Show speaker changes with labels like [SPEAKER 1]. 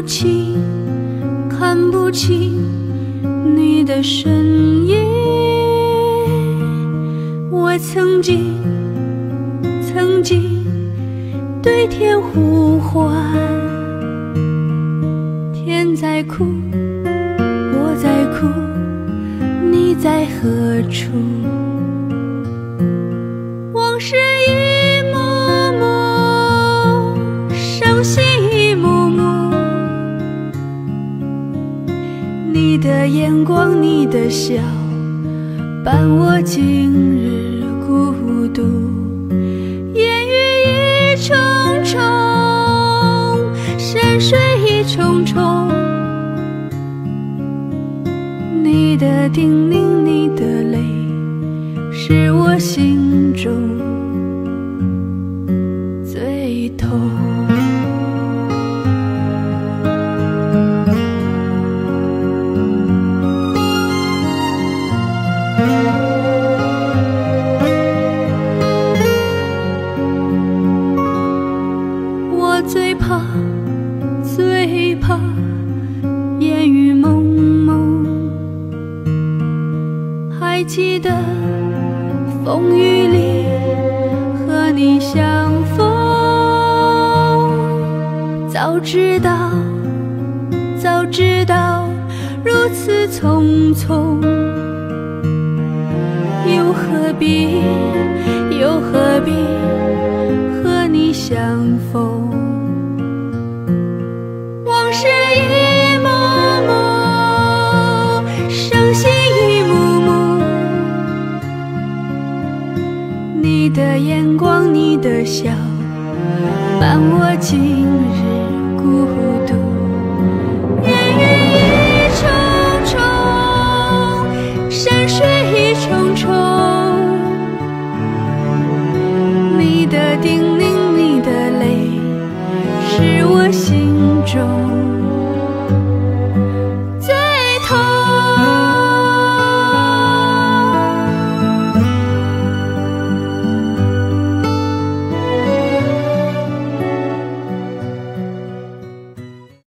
[SPEAKER 1] 清，看不清你的身影。我曾经对天呼唤，天在哭，我在哭，你在何处？往事一幕幕，伤心一幕幕，你的眼光，你的笑，伴我今日孤独。烟雨一重重，山水一重重，你的叮咛，你的泪，是我心中最痛。最怕烟雨蒙蒙，还记得风雨里和你相逢。早知道如此匆匆，又何必和你相逢？往事一幕幕，伤心一幕幕，你的眼光，你的笑，伴我今日孤独。烟雨一重重，山水一重重，